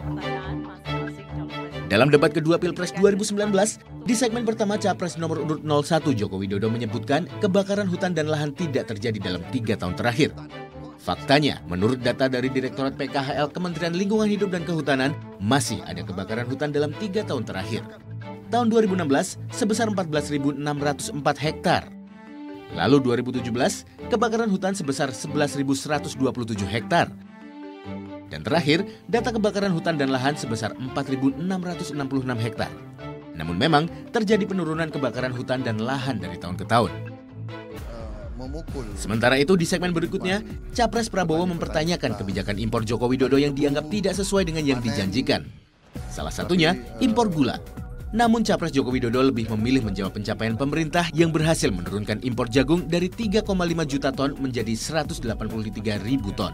Dalam debat kedua Pilpres 2019, di segmen pertama Capres nomor urut 01 Joko Widodo menyebutkan kebakaran hutan dan lahan tidak terjadi dalam 3 tahun terakhir. Faktanya, menurut data dari Direktorat PKHL Kementerian Lingkungan Hidup dan Kehutanan, masih ada kebakaran hutan dalam 3 tahun terakhir. Tahun 2016 sebesar 14.604 hektar. Lalu 2017, kebakaran hutan sebesar 11.127 hektar. Dan terakhir, data kebakaran hutan dan lahan sebesar 4.666 hektar. Namun memang terjadi penurunan kebakaran hutan dan lahan dari tahun ke tahun. Sementara itu di segmen berikutnya, Capres Prabowo mempertanyakan kebijakan impor Joko Widodo yang dianggap tidak sesuai dengan yang dijanjikan. Salah satunya, impor gula. Namun Capres Joko Widodo lebih memilih menjawab pencapaian pemerintah yang berhasil menurunkan impor jagung dari 3,5 juta ton menjadi 183.000 ton.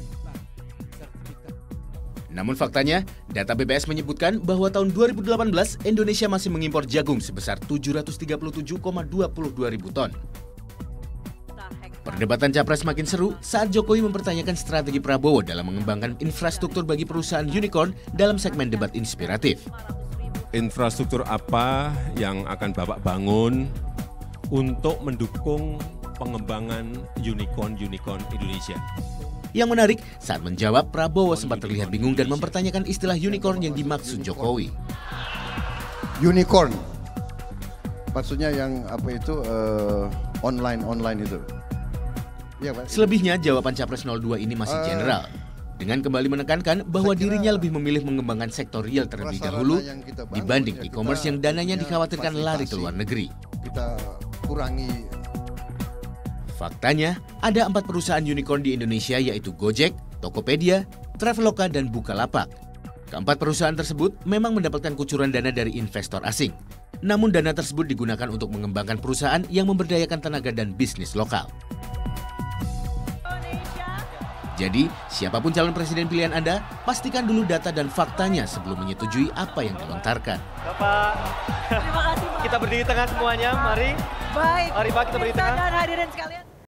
Namun faktanya, data BPS menyebutkan bahwa tahun 2018 Indonesia masih mengimpor jagung sebesar 737,22 ribu ton. Perdebatan Capres makin seru saat Jokowi mempertanyakan strategi Prabowo dalam mengembangkan infrastruktur bagi perusahaan unicorn dalam segmen debat inspiratif. Infrastruktur apa yang akan Bapak bangun untuk mendukung pengembangan unicorn Indonesia? Yang menarik, saat menjawab, Prabowo sempat terlihat bingung dan mempertanyakan istilah unicorn yang dimaksud Jokowi. Unicorn, maksudnya yang apa itu online itu. Ya, Pak. Selebihnya, jawaban Capres 02 ini masih general. Dengan kembali menekankan bahwa dirinya lebih memilih mengembangkan sektor real terlebih dahulu dibanding e-commerce yang dananya dikhawatirkan lari ke luar negeri. Kita kurangi. Faktanya, ada 4 perusahaan unicorn di Indonesia yaitu Gojek, Tokopedia, Traveloka, dan Bukalapak. Keempat perusahaan tersebut memang mendapatkan kucuran dana dari investor asing. Namun dana tersebut digunakan untuk mengembangkan perusahaan yang memberdayakan tenaga dan bisnis lokal. Jadi, siapapun calon presiden pilihan Anda, pastikan dulu data dan faktanya sebelum menyetujui apa yang dilontarkan. Bapak, terima kasih Pak. Kita berdiri tengah semuanya, mari. Baik, mari Pak, kita berdiri tengah. Dan hadirin sekalian.